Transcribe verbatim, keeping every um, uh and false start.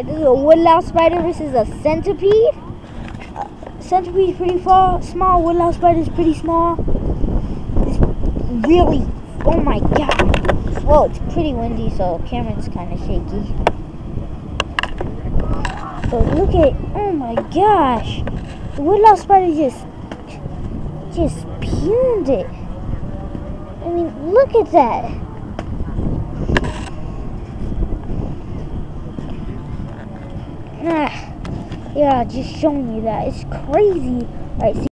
Alright, this is a woodlouse spider versus a centipede. Uh, centipede's pretty far, small. Woodlouse spider's pretty small. It's really, oh my god. Well, it's pretty windy, so camera's kind of shaky. But look at, oh my gosh. The woodlouse spider just, just pumed it. I mean, look at that. Ah, yeah, just showing you that. It's crazy. Alright, see